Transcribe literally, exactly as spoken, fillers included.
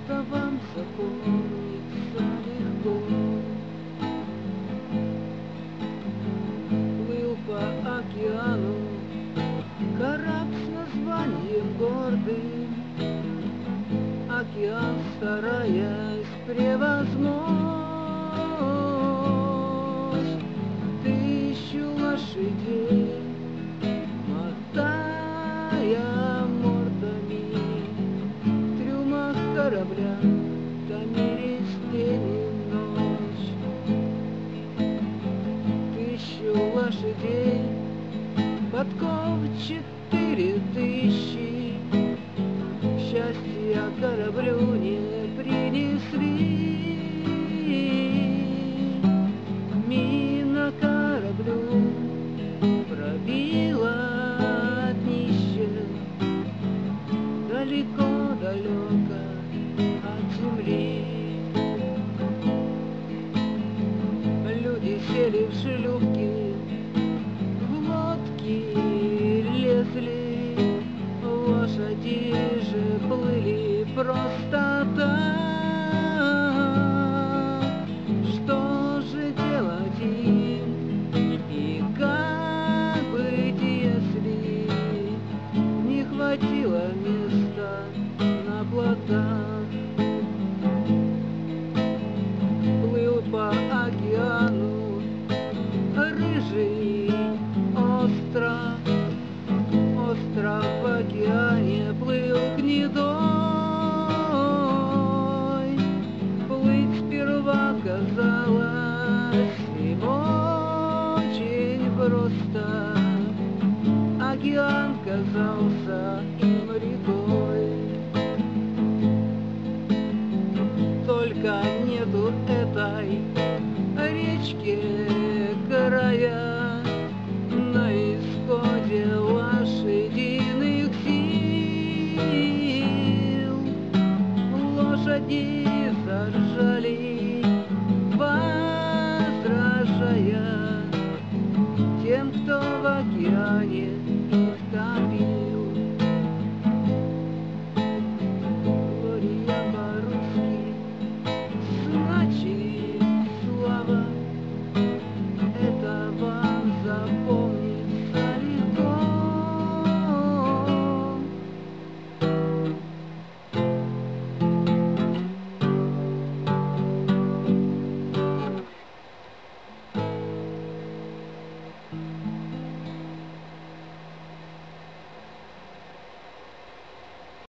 это вам запомнится легко. Плыл по океану корабль с названием гордым, океан стараясь превозмочь тысячу лошадей, мотая мордами в трюмах корабля, томились день и ночь. Тысячу лошадей, подков четыре тысячи, счастья кораблю не принесли. Мина кораблю пробила днище, далеко-далеко от земли. Люди сели в шлюпки, в лодки лезли, лошади же плыли просто так. Что же делать им и как быть, если не хватило места на плотах? Плыл по океану рыжий остров, остров в океане плыл гнедой. Плыть сперва казалось им очень просто, океан казался им рекой. Только нету этой речки края, на исходе лошадиных сил. Лошади заржали, возражая тем, кто в океане